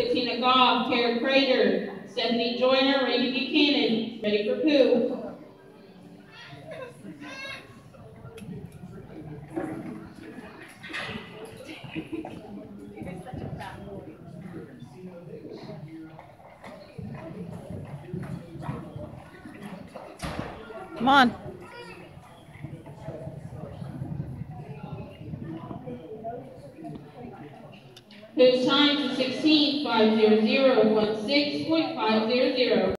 Katina Goff, Kara Crater, Stephanie Joyner, Randy Buchanan. Ready for Pooh. Come on. Pooh's time is 16.500, 16.500.